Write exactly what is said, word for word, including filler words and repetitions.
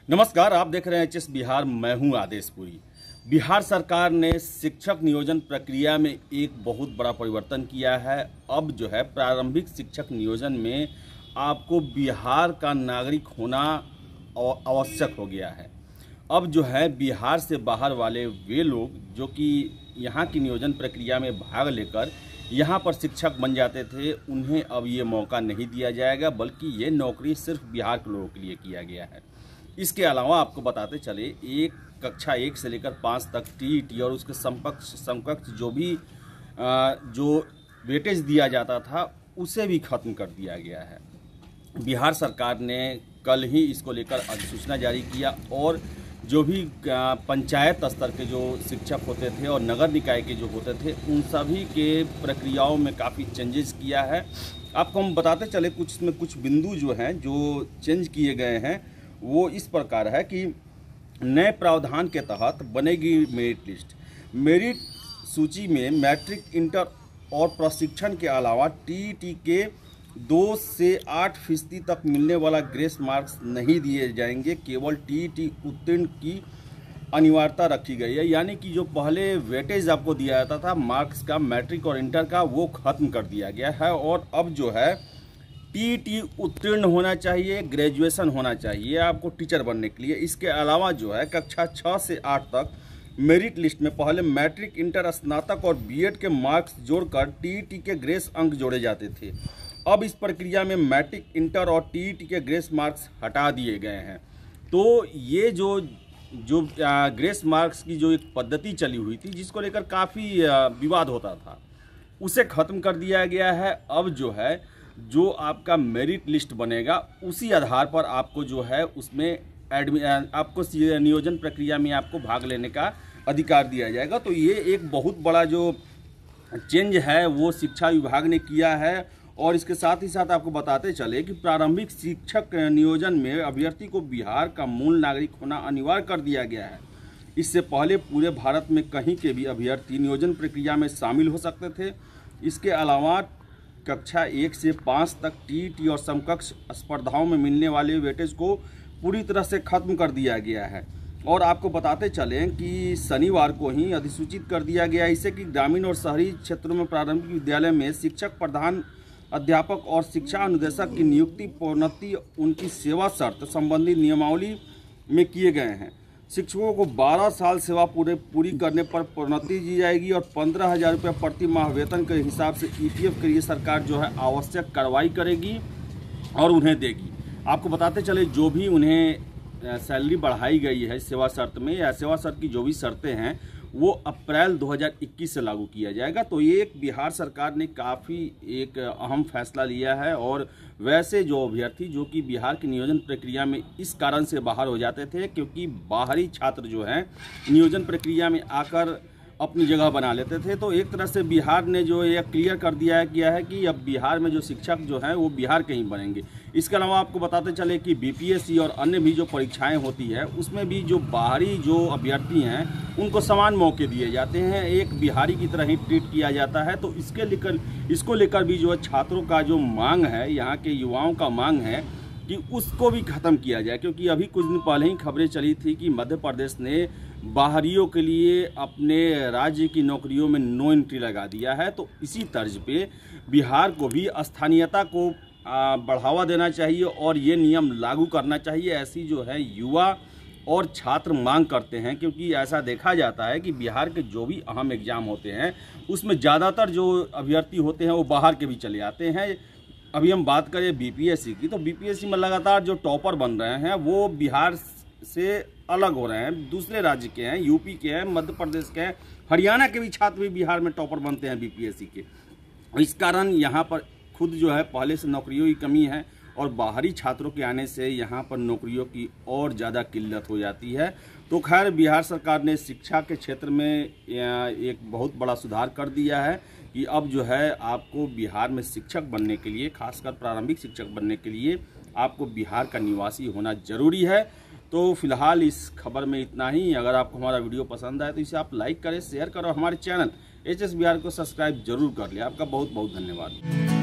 नमस्कार, आप देख रहे हैं एच एस बिहार। मैं हूं आदेशपुरी। बिहार सरकार ने शिक्षक नियोजन प्रक्रिया में एक बहुत बड़ा परिवर्तन किया है। अब जो है प्रारंभिक शिक्षक नियोजन में आपको बिहार का नागरिक होना आवश्यक हो गया है। अब जो है बिहार से बाहर वाले वे लोग जो कि यहाँ की नियोजन प्रक्रिया में भाग लेकर यहाँ पर शिक्षक बन जाते थे, उन्हें अब ये मौका नहीं दिया जाएगा, बल्कि ये नौकरी सिर्फ बिहार के लोगों के लिए किया गया है। इसके अलावा आपको बताते चले, एक कक्षा एक से लेकर पाँच तक टी ई टी और उसके समकक्ष समकक्ष जो भी आ, जो वेटेज दिया जाता था उसे भी खत्म कर दिया गया है। बिहार सरकार ने कल ही इसको लेकर अधिसूचना जारी किया और जो भी पंचायत स्तर के जो शिक्षक होते थे और नगर निकाय के जो होते थे, उन सभी के प्रक्रियाओं में काफ़ी चेंजेस किया है। आपको हम बताते चले, कुछ इसमें कुछ बिंदु जो हैं जो चेंज किए गए हैं वो इस प्रकार है कि नए प्रावधान के तहत बनेगी मेरिट लिस्ट। मेरिट सूची में मैट्रिक, इंटर और प्रशिक्षण के अलावा टी ई टी के दो से आठ फीसदी तक मिलने वाला ग्रेस मार्क्स नहीं दिए जाएंगे। केवल टी ई टी उत्तीर्ण की अनिवार्यता रखी गई है, यानी कि जो पहले वेटेज आपको दिया जाता था मार्क्स का, मैट्रिक और इंटर का, वो खत्म कर दिया गया है। और अब जो है टी ई टी उत्तीर्ण होना चाहिए, ग्रेजुएशन होना चाहिए आपको टीचर बनने के लिए। इसके अलावा जो है कक्षा छः से आठ तक मेरिट लिस्ट में पहले मैट्रिक, इंटर, स्नातक और बी एड के मार्क्स जोड़कर टी ई टी के ग्रेस अंक जोड़े जाते थे। अब इस प्रक्रिया में मैट्रिक, इंटर और टी ई टी के ग्रेस मार्क्स हटा दिए गए हैं। तो ये जो जो ग्रेस मार्क्स की जो एक पद्धति चली हुई थी, जिसको लेकर काफ़ी विवाद होता था, उसे ख़त्म कर दिया गया है। अब जो है जो आपका मेरिट लिस्ट बनेगा उसी आधार पर आपको जो है उसमें एडमि आपको नियोजन प्रक्रिया में आपको भाग लेने का अधिकार दिया जाएगा। तो ये एक बहुत बड़ा जो चेंज है वो शिक्षा विभाग ने किया है। और इसके साथ ही साथ आपको बताते चले कि प्रारंभिक शिक्षक नियोजन में अभ्यर्थी को बिहार का मूल नागरिक होना अनिवार्य कर दिया गया है। इससे पहले पूरे भारत में कहीं के भी अभ्यर्थी नियोजन प्रक्रिया में शामिल हो सकते थे। इसके अलावा कक्षा एक से पाँच तक टी ई टी और समकक्ष स्पर्धाओं में मिलने वाले वेटेज को पूरी तरह से खत्म कर दिया गया है। और आपको बताते चलें कि शनिवार को ही अधिसूचित कर दिया गया है इसे कि ग्रामीण और शहरी क्षेत्रों में प्रारंभिक विद्यालय में शिक्षक, प्रधान अध्यापक और शिक्षा अनुदेशक की नियुक्ति, प्रोन्नति, उनकी सेवा शर्त संबंधी नियमावली में किए गए हैं। शिक्षकों को बारह साल सेवा पूरे पूरी करने पर प्रोन्नति दी जाएगी और पंद्रह हज़ार रुपये प्रति माह वेतन के हिसाब से ई पी एफ के लिए सरकार जो है आवश्यक कार्रवाई करेगी और उन्हें देगी। आपको बताते चले, जो भी उन्हें सैलरी बढ़ाई गई है सेवा शर्त में, या सेवा शर्त की जो भी शर्तें हैं वो अप्रैल दो हज़ार इक्कीस से लागू किया जाएगा। तो ये एक बिहार सरकार ने काफ़ी एक अहम फैसला लिया है। और वैसे जो अभ्यर्थी जो कि बिहार की नियोजन प्रक्रिया में इस कारण से बाहर हो जाते थे क्योंकि बाहरी छात्र जो हैं नियोजन प्रक्रिया में आकर अपनी जगह बना लेते थे, तो एक तरह से बिहार ने जो ये क्लियर कर दिया है किया है कि अब बिहार में जो शिक्षक जो हैं वो बिहार के ही बनेंगे। इसके अलावा आपको बताते चले कि बी पी एस सी और अन्य भी जो परीक्षाएं होती है उसमें भी जो बाहरी जो अभ्यर्थी हैं उनको समान मौके दिए जाते हैं, एक बिहारी की तरह ही ट्रीट किया जाता है। तो इसके लेकर इसको लेकर भी जो छात्रों का जो मांग है, यहाँ के युवाओं का मांग है कि उसको भी ख़त्म किया जाए। क्योंकि अभी कुछ दिन पहले ही खबरें चली थी कि मध्य प्रदेश ने बाहरियों के लिए अपने राज्य की नौकरियों में नो एंट्री लगा दिया है। तो इसी तर्ज पे बिहार को भी स्थानीयता को बढ़ावा देना चाहिए और ये नियम लागू करना चाहिए, ऐसी जो है युवा और छात्र मांग करते हैं। क्योंकि ऐसा देखा जाता है कि बिहार के जो भी अहम एग्ज़ाम होते हैं उसमें ज़्यादातर जो अभ्यर्थी होते हैं वो बाहर के भी चले आते हैं। अभी हम बात करें बी पी एस सी की, तो बी पी एस सी में लगातार जो टॉपर बन रहे हैं वो बिहार से अलग हो रहे हैं, दूसरे राज्य के हैं, यूपी के हैं, मध्य प्रदेश के हैं, हरियाणा के भी छात्र भी बिहार में टॉपर बनते हैं बी पी एस सी के। इस कारण यहाँ पर खुद जो है पहले से नौकरियों की कमी है और बाहरी छात्रों के आने से यहाँ पर नौकरियों की और ज़्यादा किल्लत हो जाती है। तो खैर बिहार सरकार ने शिक्षा के क्षेत्र में एक बहुत बड़ा सुधार कर दिया है कि अब जो है आपको बिहार में शिक्षक बनने के लिए, खासकर प्रारंभिक शिक्षक बनने के लिए आपको बिहार का निवासी होना जरूरी है। तो फिलहाल इस खबर में इतना ही। अगर आपको हमारा वीडियो पसंद आए तो इसे आप लाइक करें, शेयर करें और हमारे चैनल एच एस बिहार को सब्सक्राइब जरूर कर लें। आपका बहुत बहुत धन्यवाद।